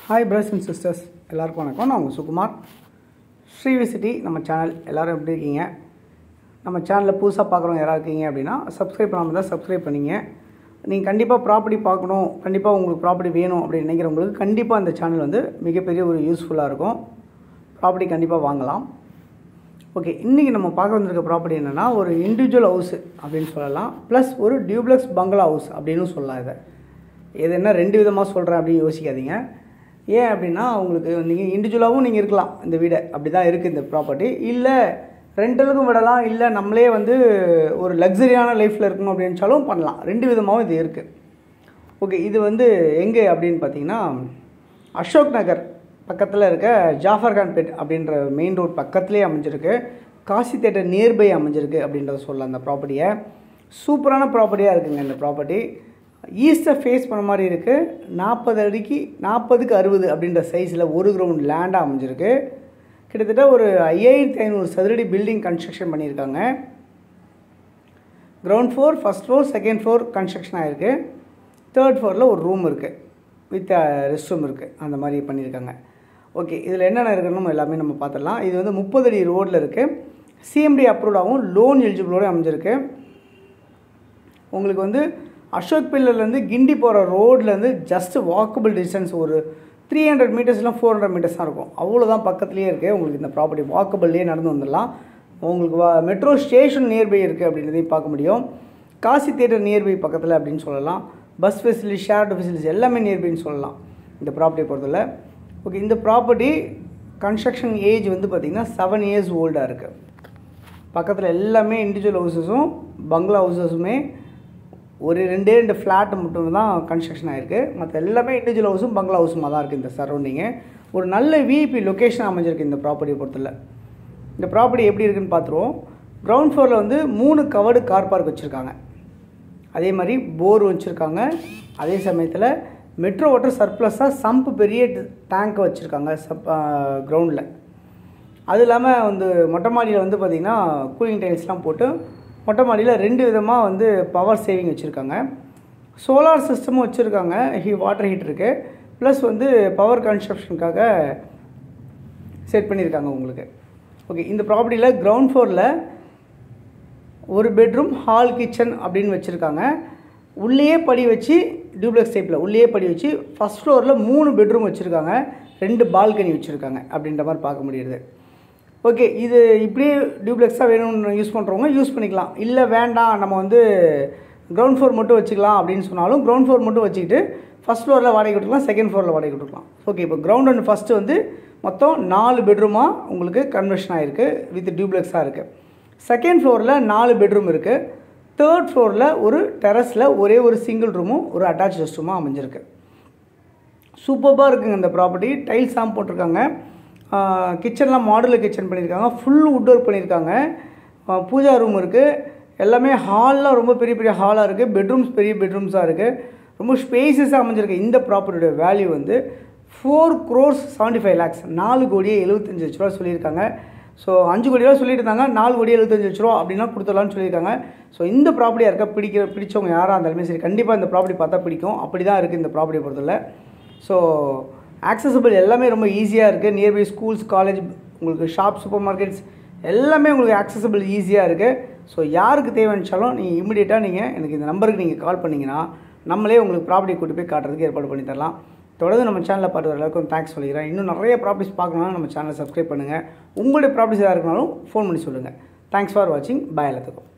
Hi brothers and sisters, எல்லாருக்கும் வணக்கம். நான் உங்கள் சுகுமார். ஸ்ரீவிசிட்டி நம்ம சேனல் எல்லோரும் எப்படி இருக்கீங்க? நம்ம சேனலில் புதுசாக பார்க்குறவங்க யாராவது இருக்கீங்க அப்படின்னா சப்ஸ்கிரைப் பண்ணாமல் தான் சப்ஸ்கிரைப் பண்ணிங்க. நீங்கள் கண்டிப்பாக ப்ராப்பர்ட்டி பார்க்கணும், கண்டிப்பாக உங்களுக்கு ப்ராப்பர்ட்டி வேணும் அப்படின்னு நினைக்கிறவங்களுக்கு கண்டிப்பாக அந்த சேனல் வந்து மிகப்பெரிய ஒரு யூஸ்ஃபுல்லாக இருக்கும். ப்ராப்பர்ட்டி கண்டிப்பாக வாங்கலாம். ஓகே, இன்றைக்கி நம்ம பார்க்க வந்திருக்க ப்ராப்பர்ட்டி என்னென்னா ஒரு இண்டிவிஜுவல் ஹவுஸ் அப்படின்னு சொல்லலாம், ப்ளஸ் ஒரு டியூப்ளெக்ஸ் பங்களா ஹவுஸ் அப்படின்னு சொல்லலாம். இது என்ன ரெண்டு விதமாக சொல்கிறேன் அப்படின்னு யோசிக்காதீங்க. ஏன் அப்படின்னா உங்களுக்கு நீங்கள் இண்டிவிஜுவலாகவும் நீங்கள் இருக்கலாம், இந்த வீடை அப்படி தான் இருக்குது இந்த ப்ராப்பர்ட்டி. இல்லை ரெண்டலுக்கும் விடலாம், இல்லை நம்மளே வந்து ஒரு லக்ஸரியான லைஃப்பில் இருக்கணும் அப்படின்னாலும் பண்ணலாம். ரெண்டு விதமாகவும் இது இருக்குது. ஓகே, இது வந்து எங்கே அப்படின்னு பார்த்தீங்கன்னா அசோக் நகர் பக்கத்தில் இருக்க ஜாஃபர்கான்பேட் அப்படின்ற மெயின் ரோட் பக்கத்துலேயே அமைஞ்சிருக்கு. காசி தேட்டர் நியர்பை அமைஞ்சிருக்கு அப்படின்றத சொல்லலாம். அந்த ப்ராப்பர்ட்டியை சூப்பரான ப்ராப்பர்ட்டியாக இருக்குங்க. இந்த ப்ராப்பர்ட்டி ஈஸ்ட்டை ஃபேஸ் பண்ண மாதிரி இருக்குது. 40 அடிக்கு 40க்கு 60 அப்படின்ற சைஸில் ஒரு கிரவுண்ட் லேண்டாக அமைஞ்சிருக்கு. கிட்டத்தட்ட ஒரு 5500 சதுரடி பில்டிங் கன்ஸ்ட்ரக்ஷன் பண்ணியிருக்காங்க. Ground floor, first floor, second floor construction ஆகிருக்கு. தேர்ட் ஃப்ளோரில் ஒரு ரூம் இருக்குது, வித் ரெஸ்ட் ரூம் இருக்குது. அந்த மாதிரி பண்ணியிருக்காங்க. ஓகே, இதில் என்னென்ன இருக்குன்னு எல்லாமே நம்ம பார்த்துடலாம். இது வந்து 30 அடி ரோடில் இருக்குது. சிஎம்டி அப்ரூவ்டாகவும் லோன் எலிஜிபிளோடு அமைஞ்சிருக்கு. உங்களுக்கு வந்து அசோக் பில்லர்லேருந்து கிண்டி போகிற ரோட்லேருந்து ஜஸ்ட் வாக்கபிள் டிஸ்டன்ஸ் ஒரு 300 மீட்டர்ஸ்லாம் 400 மீட்டர்ஸ் தான் இருக்கும். அவ்வளோதான் பக்கத்துலேயே இருக்குது. உங்களுக்கு இந்த ப்ராப்பர்ட்டி வாக்கபிள்லேயே நடந்து வந்துடலாம். உங்களுக்கு மெட்ரோ ஸ்டேஷன் நியர்பை இருக்குது அப்படின்றதையும் பார்க்க முடியும். காசி தேட்டர் நியர்பை பக்கத்தில் அப்படின்னு சொல்லலாம். பஸ் ஃபெசிலிட்டி, ஷேர்டு ஃபெசிலிட்டிஸ் எல்லாமே நியர்பைன்னு சொல்லலாம் இந்த ப்ராப்பர்ட்டியை பொறுத்தவரை. ஓகே, இந்த ப்ராப்பர்ட்டி கன்ஸ்ட்ரக்ஷன் ஏஜ் வந்து பார்த்திங்கன்னா 7 இயர்ஸ் ஓல்டாக இருக்குது. பக்கத்தில் எல்லாமே இண்டிவிஜுவல் ஹவுசஸும் பங்களா ஹவுசஸுமே ஒரு ரெண்டு ஃப்ளாட்டு மட்டும் தான் கன்ஸ்ட்ரக்ஷன் ஆகிருக்கு. மற்ற எல்லாமே இண்டிவிஜுவல் ஹவுஸும் பங்களா ஹவுஸுமாக தான் இருக்குது. இந்த சரௌண்டிங்கு ஒரு நல்ல விஐபி லொக்கேஷன் அமைஞ்சிருக்கு இந்த ப்ராப்பர்ட்டியை பொறுத்தல. இந்த ப்ராப்பர்ட்டி எப்படி இருக்குதுன்னு பார்த்துருவோம். கிரவுண்ட் ஃப்ளோரில் வந்து 3 கவர்டு கார் பார்க் வச்சுருக்காங்க. அதே மாதிரி போர் வச்சுருக்காங்க. அதே சமயத்தில் மெட்ரோ வாட்டர் சர்ப்ளஸாக சம்பு பெரிய டேங்க்கை வச்சுருக்காங்க கிரவுண்டில். அது இல்லாமல் வந்து மொட்டை மாடியில் வந்து பார்த்திங்கன்னா கூலிங் டைல்ஸ்லாம் போட்டு மொட்டை மாடியில் 2 விதமாக வந்து பவர் சேவிங் வச்சுருக்காங்க. சோலார் சிஸ்டமும் வச்சுருக்காங்க. வாட்டர் ஹீட்டருக்கு ப்ளஸ் வந்து பவர் கன்ஸ்ட்ரக்ஷனுக்காக செட் பண்ணியிருக்காங்க உங்களுக்கு. ஓகே, இந்த ப்ராப்பர்ட்டியில் கிரவுண்ட் ஃப்ளோரில் ஒரு பெட்ரூம், ஹால், கிச்சன் அப்படின்னு வச்சுருக்காங்க. உள்ளேயே படி வச்சு டியூப்ளெக்ஸ் டைப்பில் உள்ளேயே படி வச்சு ஃபஸ்ட் ஃப்ளோரில் 3 பெட்ரூம் வச்சுருக்காங்க. 2 பால்கனி வச்சுருக்காங்க அப்படின்ற மாதிரி பார்க்க முடியுது. ஓகே, இது இப்படியே டியூப்ளெக்ஸாக வேணும்னு யூஸ் பண்ணுறவங்க யூஸ் பண்ணிக்கலாம். இல்லை வேண்டாம் நம்ம வந்து கிரவுண்ட் ஃப்ளோர் மட்டும் வச்சுக்கலாம் அப்படின்னு சொன்னாலும் கிரவுண்ட் ஃப்ளோர் மட்டும் வச்சுக்கிட்டு ஃபஸ்ட் ஃப்ளோரில் வாடகை விட்டுக்கலாம், செகண்ட் ஃப்ளோரில் வாடகை விட்டுக்கலாம். ஓகே, இப்போ கிரவுண்ட் அண்ட் ஃபஸ்ட்டு வந்து மொத்தம் 4 பெட்ரூமாக உங்களுக்கு கன்வர்ஷன் ஆகிருக்கு, வித் டியூப்ளெக்ஸாக இருக்குது. செகண்ட் ஃப்ளோரில் 4 பெட்ரூம் இருக்குது. தேர்ட் ஃப்ளோரில் ஒரு டெரஸில் ஒரே ஒரு சிங்கிள் ரூமும் ஒரு அட்டாச் ரெஸ்ட் ரூமாக அமைஞ்சிருக்கு. சூப்பராக இருக்குங்க இந்த ப்ராப்பர்ட்டி. டைல்ஸாம் போட்டிருக்காங்க. கிச்சன்லாம் மாடுலர் கிச்சன் பண்ணியிருக்காங்க. ஃபுல் வுட் ஒர்க் பண்ணியிருக்காங்க. பூஜா ரூம் இருக்குது. எல்லாமே ஹால்லாம் ரொம்ப பெரிய பெரிய ஹாலாக இருக்குது. பெட்ரூம்ஸ் பெரிய பெட்ரூம்ஸாக இருக்குது. ரொம்ப ஸ்பேசஸாக அமைஞ்சிருக்கு. இந்த ப்ராப்பர்ட்டியோட வேல்யூ வந்து 4,75,00,000 4,75,00,000 ரூபா சொல்லியிருக்காங்க. ஸோ 5 கோடி ரூபா சொல்லிட்டு இருந்தாங்க, 4,75,00,000 ரூபா அப்படின்னா கொடுத்துடலான்னு சொல்லியிருக்காங்க. ஸோ இந்த ப்ராப்பர்ட்டியாக இருக்க பிடிச்சவங்க யாராக இருந்தாலுமே சரி கண்டிப்பாக இந்த ப்ராப்பர்ட்டி பார்த்தா பிடிக்கும். அப்படி தான் இருக்குது இந்த ப்ராப்பர்ட்டியை பொறுத்தவரை. ஸோ ஆக்சசபிள் எல்லாமே ரொம்ப ஈஸியாக இருக்குது. நியர்பை ஸ்கூல்ஸ், காலேஜ், உங்களுக்கு ஷாப், சூப்பர் மார்க்கெட்ஸ் எல்லாமே உங்களுக்கு ஆக்சசபிள் ஈஸியாக இருக்குது. ஸோ யாருக்கு தேவைச்சாலும் நீங்கள் இமீடியட்டாக நீங்கள் எனக்கு இந்த நம்பருக்கு நீங்கள் கால் பண்ணிங்கன்னா நம்மளே உங்களுக்கு ப்ராப்பர்ட்டி கூட்டி போய் காட்டுறதுக்கு ஏற்பாடு பண்ணி தரலாம். தொடர்ந்து நம்ம சேனலில் பார்த்து எல்லாருக்கும் தேங்க்ஸ் சொல்லிக்கிறேன். இன்னும் நிறைய ப்ராப்பர்ட்டிஸ் பார்க்கணும்னா நம்ம சேனலை சப்ஸ்கிரைப் பண்ணுங்கள். உங்களுடைய ப்ராப்பர்ட்டிஸ் எதாவது இருக்கனாலும் ஃபோன் பண்ணி சொல்லுங்கள். தேங்க்ஸ் ஃபார் வாட்சிங். பாய் எல்லாத்துக்கும்.